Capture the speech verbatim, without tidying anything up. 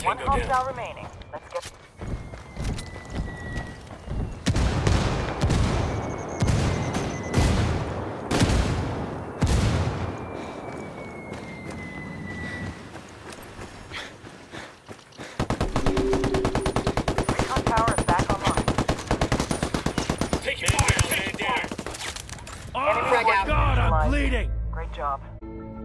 One Tango down. hostile remaining. Let's get... Recon tower is back online. Take it fire, man down. Oh Frag my out. god, I'm Neutralized. bleeding! Great job.